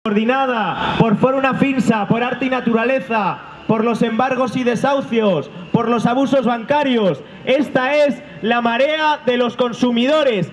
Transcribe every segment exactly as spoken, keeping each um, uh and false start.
Coordinada por Fórum Afinsa, por Arte y Naturaleza, por los embargos y desahucios, por los abusos bancarios. Esta es la marea de los consumidores.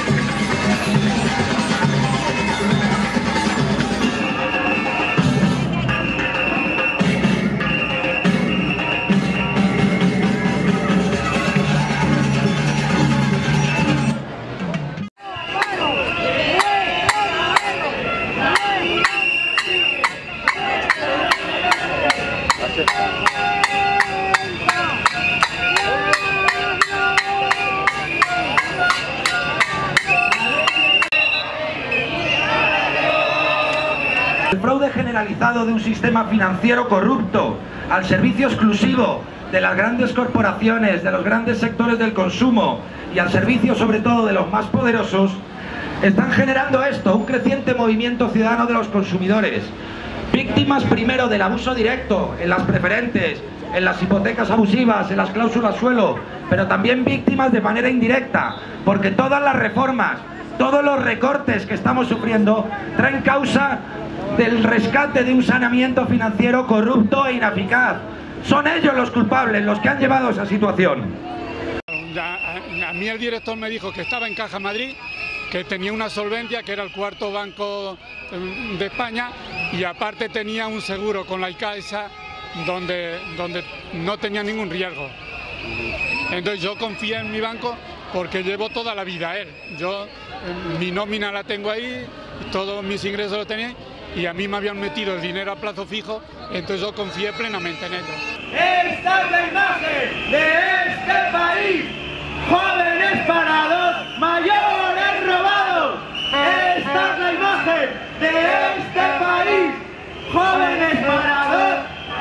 El fraude generalizado de un sistema financiero corrupto al servicio exclusivo de las grandes corporaciones, de los grandes sectores del consumo y al servicio sobre todo de los más poderosos, están generando esto, un creciente movimiento ciudadano de los consumidores, víctimas primero del abuso directo en las preferentes, en las hipotecas abusivas, en las cláusulas suelo, pero también víctimas de manera indirecta, porque todas las reformas, todos los recortes que estamos sufriendo traen causa del rescate de un saneamiento financiero corrupto e ineficaz. Son ellos los culpables, los que han llevado a esa situación. A, a mí el director me dijo que estaba en Caja Madrid, que tenía una solvencia, que era el cuarto banco de España, y aparte tenía un seguro con la Caixa donde, donde no tenía ningún riesgo. Entonces yo confié en mi banco porque llevo toda la vida a él. Yo mi nómina la tengo ahí, todos mis ingresos los tenía, y a mí me habían metido el dinero a plazo fijo, entonces yo confié plenamente en ellos. Esta es la imagen de este país. Jóvenes parados, mayores robados. Esta es la imagen de este país. Jóvenes parados.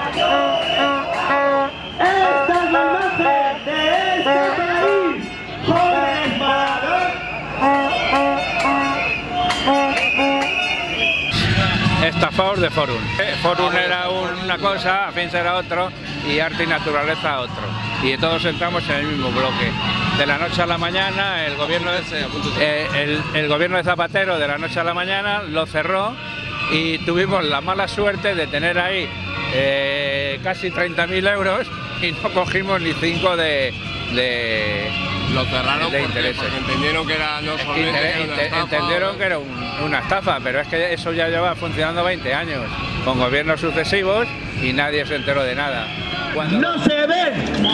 Esta es la imagen de este país. Jóvenes parados. Estafados de Fórum. Fórum era una cosa, Afinsa era otro y Arte y Naturaleza otro. Y todos entramos en el mismo bloque. De la noche a la mañana, el gobierno de, eh, el, el gobierno de Zapatero de la noche a la mañana lo cerró y tuvimos la mala suerte de tener ahí eh, casi treinta mil euros y no cogimos ni cinco de... de Lo cerraron de porque, porque entendieron que era no solamente Inter, era una inter, estafa, entendieron o... que era un, una estafa, pero es que eso ya lleva funcionando veinte años, con gobiernos sucesivos y nadie se enteró de nada. Cuando... ¡No se ven!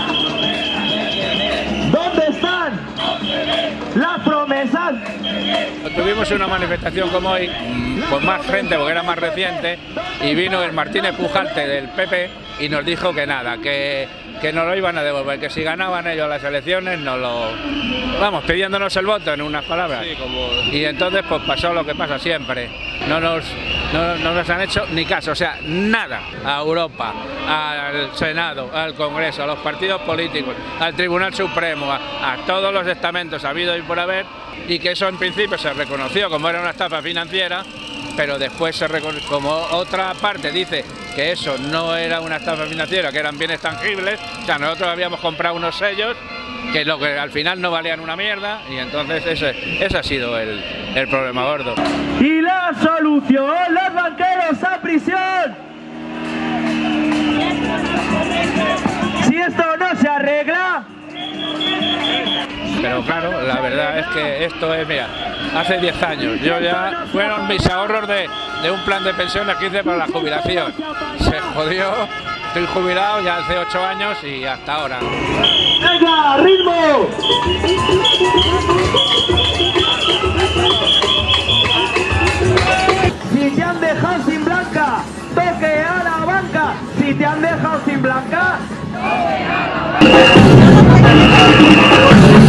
¿Dónde están las promesas? Tuvimos una manifestación como hoy, con más gente porque era más reciente, y vino el Martínez Pujalte del P P y nos dijo que nada, que, que nos lo iban a devolver, que si ganaban ellos las elecciones nos lo... Vamos, pidiéndonos el voto en unas palabras. Sí, como... Y entonces pues pasó lo que pasa siempre, no nos, no, no nos han hecho ni caso, o sea, nada, a Europa, al Senado, al Congreso, a los partidos políticos, al Tribunal Supremo, a, a todos los estamentos habido y por haber, y que eso en principio se reconoció como era una estafa financiera, pero después se reconoció, como otra parte dice que eso no era una estafa financiera, que eran bienes tangibles, o sea, nosotros habíamos comprado unos sellos que lo que al final no valían una mierda, y entonces ese, ese ha sido el, el problema gordo. Y la solución, los banqueros a prisión. Si esto no se arregla... Pero claro, la verdad es que esto es, mira, hace diez años, yo ya fueron mis ahorros de, de un plan de pensiones que hice para la jubilación. Se jodió, estoy jubilado ya hace ocho años y hasta ahora. ¡Venga, ritmo! Si te han dejado sin blanca, toque a la banca. Si te han dejado sin blanca, toque a la banca.